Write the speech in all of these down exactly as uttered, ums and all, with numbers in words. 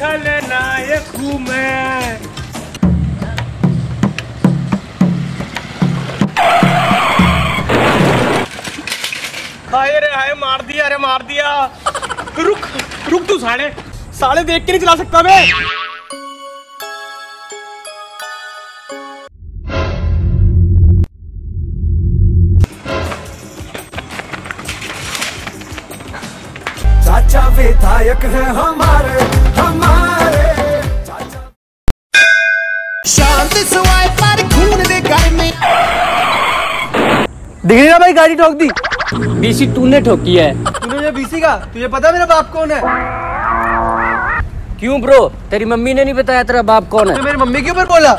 खलनायक हूँ मैं। हाय रे हाय, मार दिया अरे मार दिया। रुक रुक तू साले साले देख के नहीं चला सकता मैं। चाचा विधायक है हमारे हमारे चाचा। शांति सवाए पर खून दे घर में दिख रही ना भाई, गाड़ी ठोक दी। बीसी तूने ठोकी है। तूने मुझे बीसी का, तुझे पता मेरा बाप कौन है? क्यों ब्रो, तेरी मम्मी ने नहीं बताया तेरा बाप कौन है? तो मेरी मम्मी के ऊपर बोला।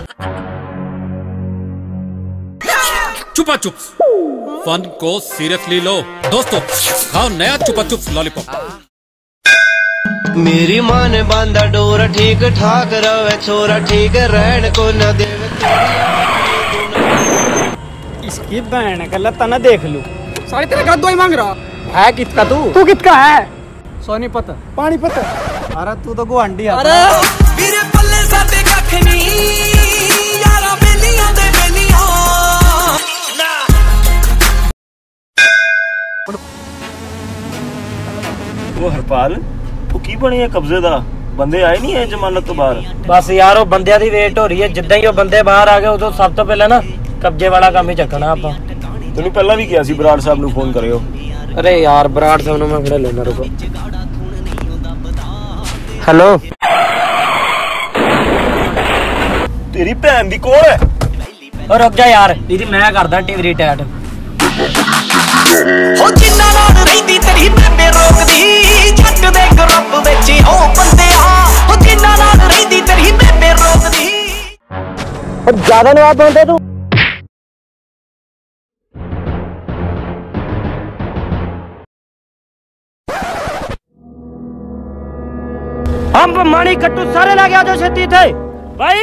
चुपा चुप, फन को सीरियसली लो दोस्तों, खाओ नया चुपा चुप लॉलीपॉप। मेरी माँ ने बांधा डोरा ठीक ठाक रवे छोरा ठीक रहन को न देवे। इसकी बहन का लता ना देख लूं। सारे तेरे का दवाई मांग रहा है किसका तू? तू किसका है? सोनीपत पानीपत। अरे तू तो गुआंढी है। अरे मेरे पल्ले साथे कख नहीं यारा बेलियां दे बेलियां। वो हरपाल की बनी है कब्जे दा, बंदे आए नहीं है जमानत तो बाहर। बस यार वो बंदियां दी वेट हो रही है, जिद्दां ही वो बंदे बाहर आ गए उਦੋਂ सब तो पहले ना कब्जे वाला काम ही चकना ਆਪਾਂ। तैਨੂੰ पहला भी किया सी बराड़ साहब ਨੂੰ फोन करियो। अरे यार बराड़ साहब ਨੂੰ मैं खड़े लेना, रुको। हेलो तेरी भैन दी कौन है? और रुक जा यार, दीदी मैं करदा टिवरी टैट। हो जिन्ना नाल रहिंदी तेरी बेबे रोकदी जट दे ग्रुप विच हो बंदिया। हो जिन्ना नाल रहिंदी तेरी बेबे रोकदी। और ज्यादा नवाब बनते तू। हम मानी कट्टू सारे लगे जो छेती थे भाई।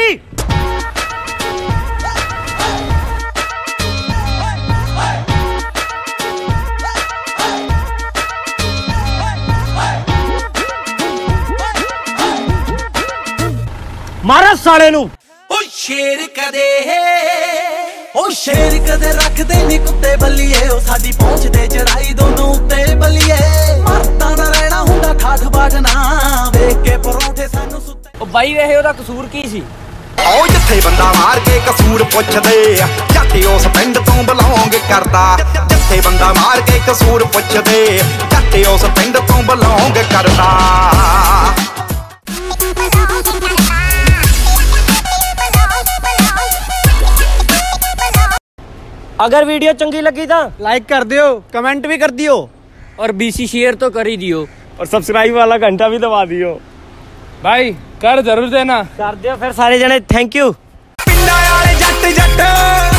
मारा साले नू। ओ शेर कदे ओ शेर कदे रखदे नी कुत्ते बल्लिए। ओ साडी पहुंच दे चढ़ाई दोनों उत्ते बल्लिए। मरता ना रहना हुंदा ठाठ बाटना वेख के परोठे सानू सुत्ते। ओ भाई वेहे ओदा कसूर की सी? ओ जिथे बंदा मार के कसूर पुछदे जट उस पिंड तो बिलोंग करदा। जिथे बंदा मार के कसूर पुछदे जट उस पिंड तो बिलोंग करदा। अगर वीडियो चंगी लगी तो लाइक कर दियो, कमेंट भी कर दियो और बीसी शेयर तो कर ही दियो और सब्सक्राइब वाला घंटा भी दबा दियो। भाई कर जरूर देना। कर दियो फिर सारे जने। Thank you. पिंडा वाले जट जट